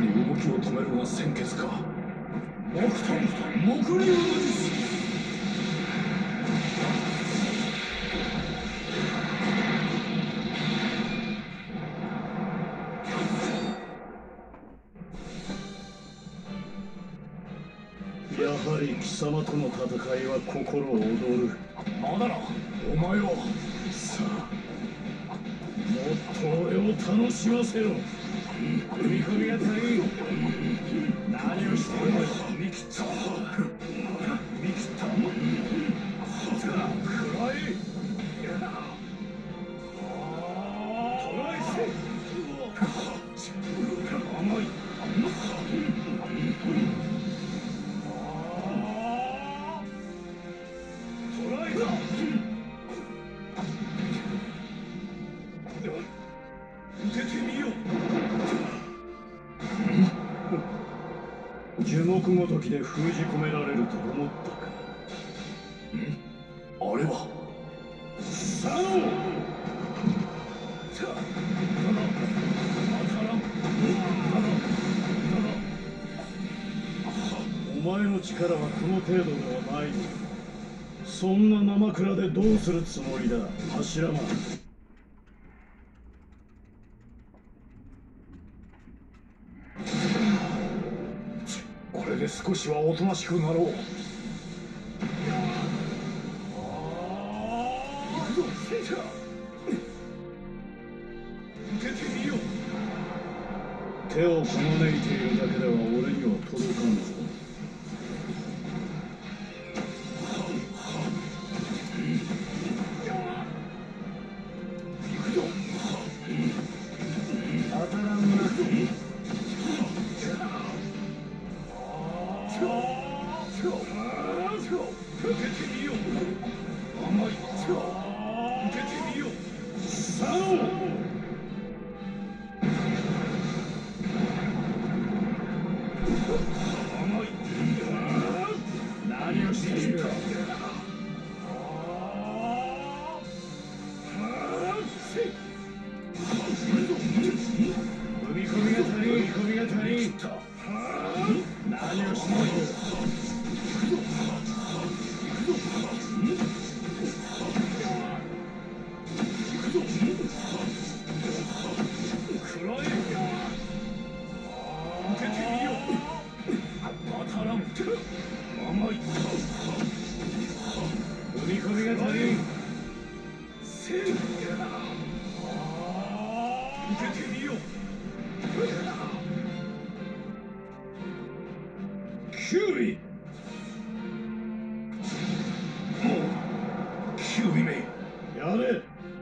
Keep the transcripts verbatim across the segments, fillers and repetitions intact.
に動きを止めるが先決か。木炭木竜の術。 やはり貴様との戦いは心躍る。 まだな、お前は。 さあ、もっと俺を楽しませろ。踏み込みが足りん。何をしているの。 見切った見切った暗い。トライせ。甘い。トライだ。受けてみよう。 樹木ごときで封じ込められると思ったか。 あれはサノお前の力はこの程度ではない。そんな生蔵でどうするつもりだ、柱間。 これで少しはおとなしくなろう。行くぞ、戦車。受けてみよう。 手をこまねいているだけでは俺には届かんぞ。 行くぞ。 当たらんな。 受けてみよう。甘い。受けてみよう。 サノ甘い。 何をしている。踏み込みが足りん。踏み込みが足りん。何をしている。踏み込みが足りん。 せい。受けてみよう。 キュービ。 キュービめ。 やれ。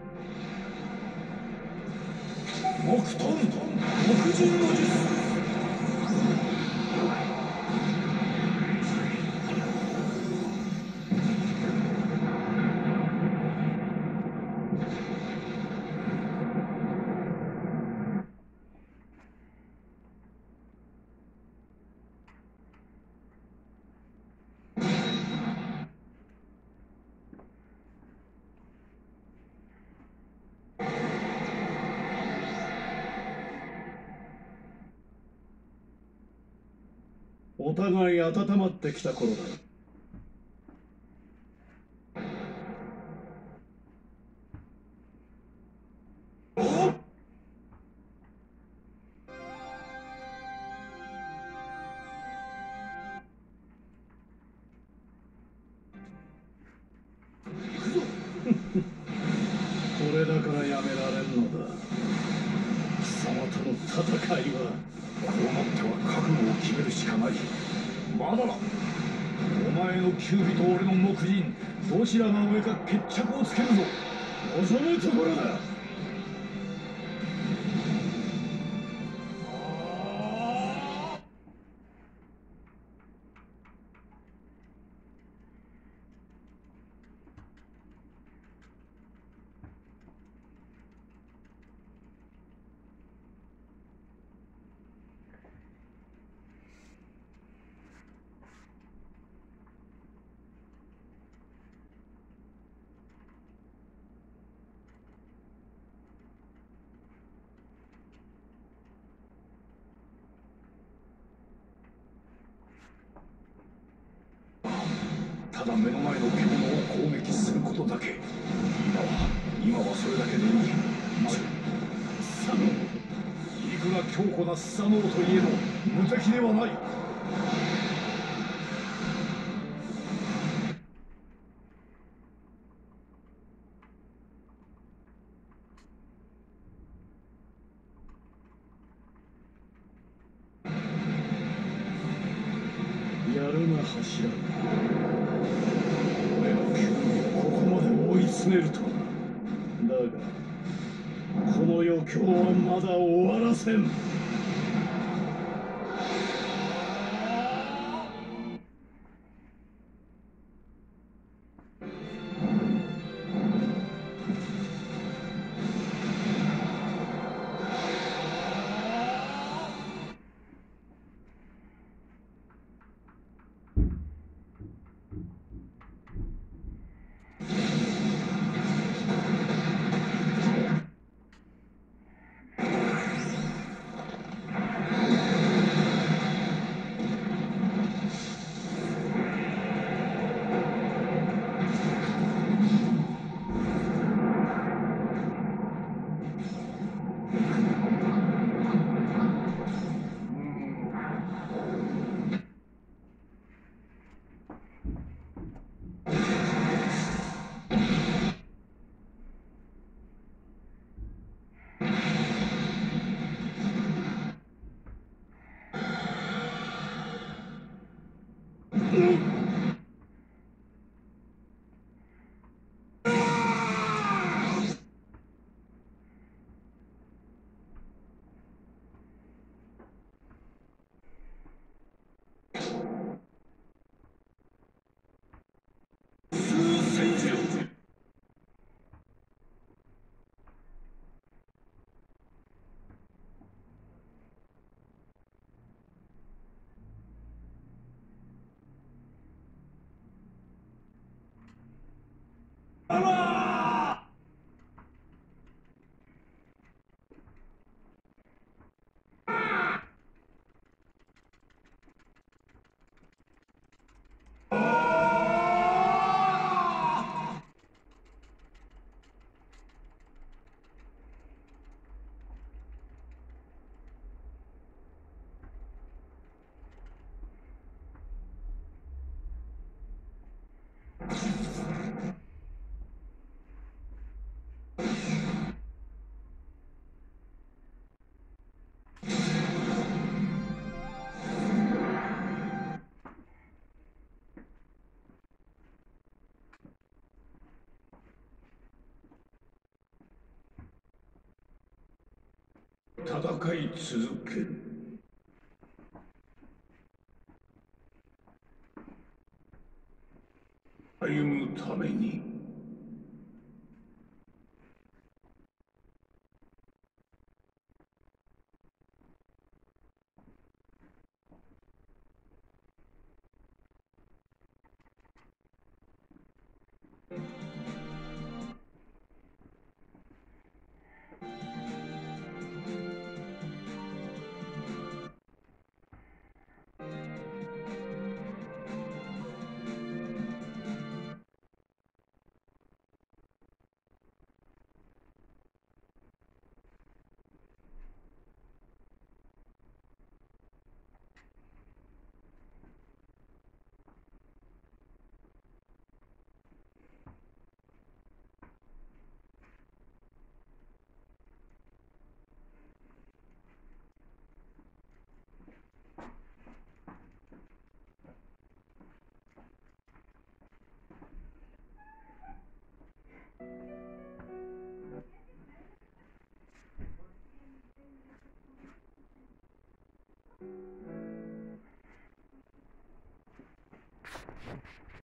木遁木人の術。 お互い温まってきた頃だ。これだからやめられんのだ。貴様との戦いは。 こうなっては覚悟を決めるしかない。まだだ。お前のキュービと俺の木人、どちらが上か決着をつけるぞ。 望むところだ。 ただ目の前の獣を攻撃することだけ。今は今はそれだけでいい。まスサノオ、いくら強固なスサノオといえど無敵ではない。やるな柱。俺の弓をここまで追い詰めるとは。だがこの余興はまだ終わらせん。戦い続ける。歩むために。